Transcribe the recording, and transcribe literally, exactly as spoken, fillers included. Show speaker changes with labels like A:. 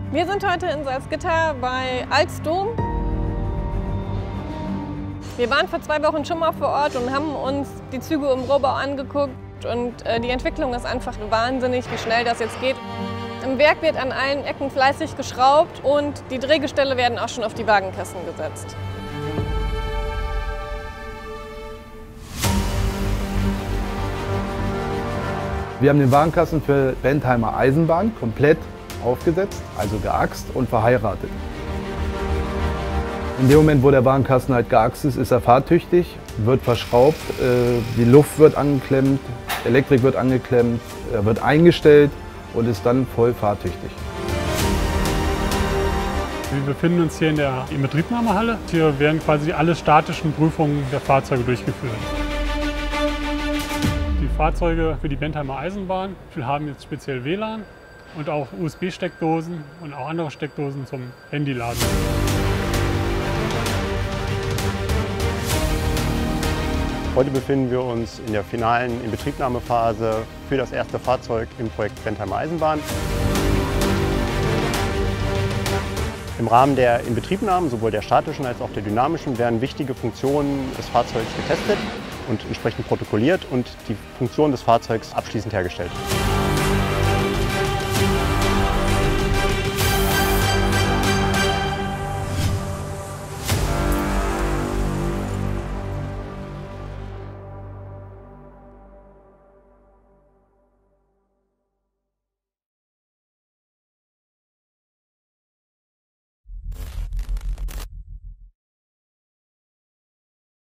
A: Wir sind heute in Salzgitter bei Alstom. Wir waren vor zwei Wochen schon mal vor Ort und haben uns die Züge im Rohbau angeguckt. Und äh, die Entwicklung ist einfach wahnsinnig, wie schnell das jetzt geht. Im Werk wird an allen Ecken fleißig geschraubt und die Drehgestelle werden auch schon auf die Wagenkassen gesetzt.
B: Wir haben den Wagenkasten für Bentheimer Eisenbahn komplett aufgesetzt, also geaxt und verheiratet. In dem Moment, wo der Wagenkasten halt geaxt ist, ist er fahrtüchtig, wird verschraubt, die Luft wird angeklemmt, Elektrik wird angeklemmt, er wird eingestellt und ist dann voll fahrtüchtig.
C: Wir befinden uns hier in der Inbetriebnahmehalle. Hier werden quasi alle statischen Prüfungen der Fahrzeuge durchgeführt. Die Fahrzeuge für die Bentheimer Eisenbahn haben jetzt speziell W L A N und auch U S B-Steckdosen und auch andere Steckdosen zum Handyladen.
D: Heute befinden wir uns in der finalen Inbetriebnahmephase für das erste Fahrzeug im Projekt Bentheimer Eisenbahn. Im Rahmen der Inbetriebnahmen, sowohl der statischen als auch der dynamischen, werden wichtige Funktionen des Fahrzeugs getestet und entsprechend protokolliert und die Funktion des Fahrzeugs abschließend hergestellt.